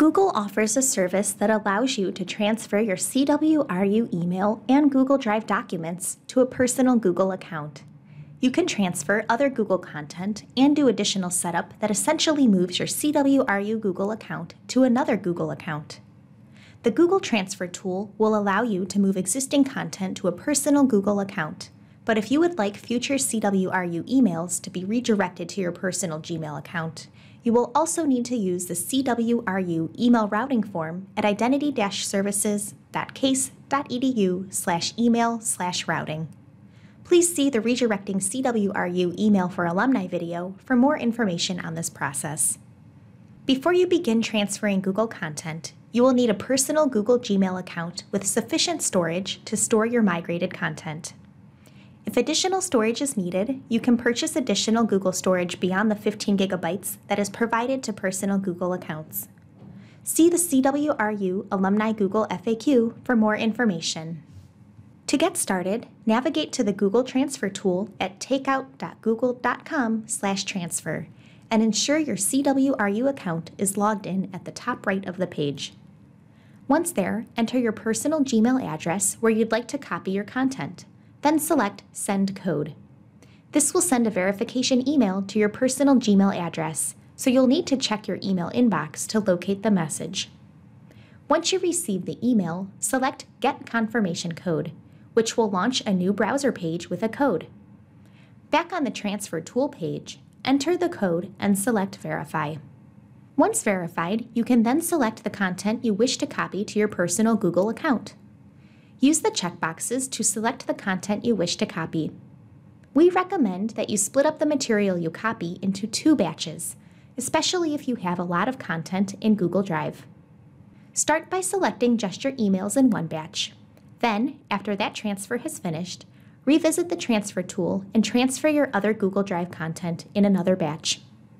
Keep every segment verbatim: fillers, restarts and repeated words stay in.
Google offers a service that allows you to transfer your C W R U email and Google Drive documents to a personal Google account. You can transfer other Google content and do additional setup that essentially moves your C W R U Google account to another Google account. The Google Transfer tool will allow you to move existing content to a personal Google account, but if you would like future C W R U emails to be redirected to your personal Gmail account, you will also need to use the C W R U email routing form at identity-services.case.edu slash email slash routing. Please see the Redirecting C W R U Email for Alumni video for more information on this process. Before you begin transferring Google content, you will need a personal Google Gmail account with sufficient storage to store your migrated content. If additional storage is needed, you can purchase additional Google storage beyond the fifteen gigabytes that is provided to personal Google accounts. See the C W R U Alumni Google F A Q for more information. To get started, navigate to the Google Transfer tool at takeout.google.com slash transfer and ensure your C W R U account is logged in at the top right of the page. Once there, enter your personal Gmail address where you'd like to copy your content. Then select Send Code. This will send a verification email to your personal Gmail address, so you'll need to check your email inbox to locate the message. Once you receive the email, select Get Confirmation Code, which will launch a new browser page with a code. Back on the Transfer Tool page, enter the code and select Verify. Once verified, you can then select the content you wish to copy to your personal Google account. Use the checkboxes to select the content you wish to copy. We recommend that you split up the material you copy into two batches, especially if you have a lot of content in Google Drive. Start by selecting just your emails in one batch. Then, after that transfer has finished, revisit the Transfer tool and transfer your other Google Drive content in another batch.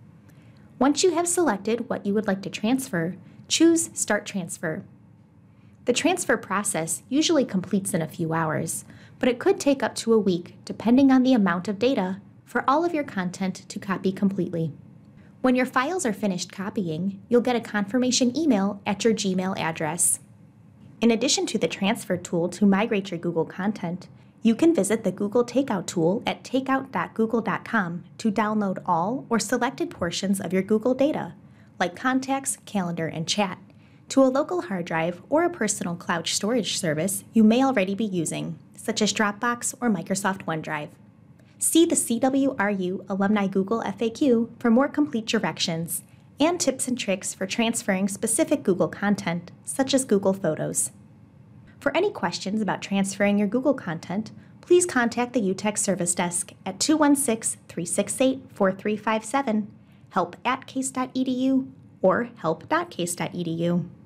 Once you have selected what you would like to transfer, choose Start Transfer. The transfer process usually completes in a few hours, but it could take up to a week depending on the amount of data for all of your content to copy completely. When your files are finished copying, you'll get a confirmation email at your Gmail address. In addition to the Transfer tool to migrate your Google content, you can visit the Google Takeout tool at takeout dot google dot com to download all or selected portions of your Google data, like contacts, calendar, and chat, to a local hard drive or a personal cloud storage service you may already be using, such as Dropbox or Microsoft OneDrive. See the C W R U Alumni Google F A Q for more complete directions and tips and tricks for transferring specific Google content, such as Google Photos. For any questions about transferring your Google content, please contact the U T E C Service Desk at two one six, three six eight, four three five seven, help at case dot e d u, or help dot case dot e d u.